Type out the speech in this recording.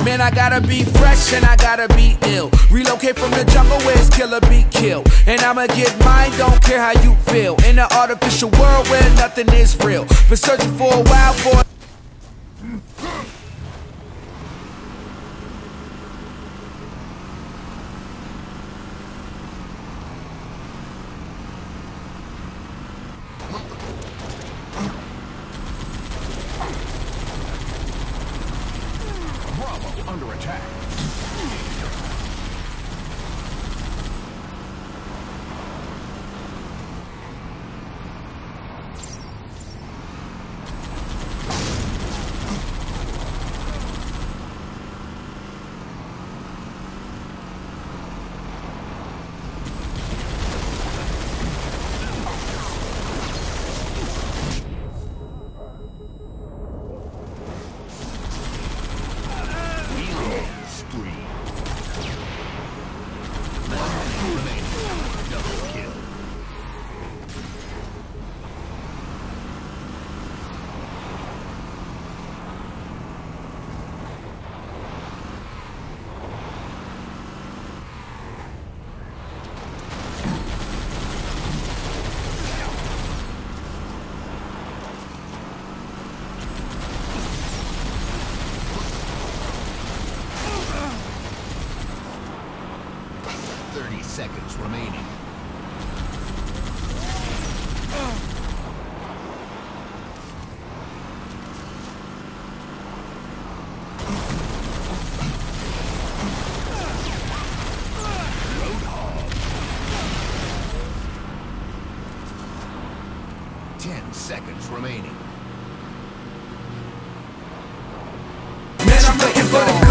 Man, I gotta be fresh and I gotta be ill. Relocate from the jungle where it's killer be killed. And I'ma get mine, don't care how you feel. In an artificial world where nothing is real. Been searching for a while for Bravo under attack. Double kill. Seconds remaining. Roadhog. 10 seconds remaining. man, I'm looking for the